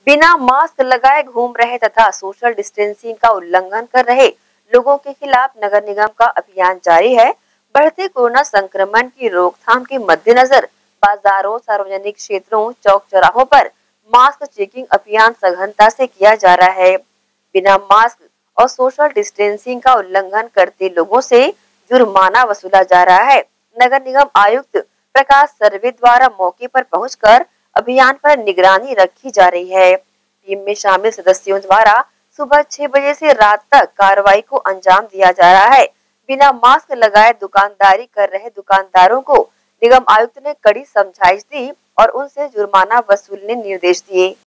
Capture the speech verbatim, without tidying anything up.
बिना मास्क लगाए घूम रहे तथा सोशल डिस्टेंसिंग का उल्लंघन कर रहे लोगों के खिलाफ नगर निगम का अभियान जारी है। बढ़ते कोरोना संक्रमण की रोकथाम के मद्देनजर बाजारों, सार्वजनिक क्षेत्रों, चौक चौराहों पर मास्क चेकिंग अभियान सघनता से किया जा रहा है। बिना मास्क और सोशल डिस्टेंसिंग का उल्लंघन करते लोगों से जुर्माना वसूला जा रहा है। नगर निगम आयुक्त प्रकाश सर्वे द्वारा मौके पर पहुंचकर अभियान पर निगरानी रखी जा रही है। टीम में शामिल सदस्यों द्वारा सुबह छह बजे से रात तक कार्रवाई को अंजाम दिया जा रहा है। बिना मास्क लगाए दुकानदारी कर रहे दुकानदारों को निगम आयुक्त ने कड़ी समझाइश दी और उनसे जुर्माना वसूलने निर्देश दिए।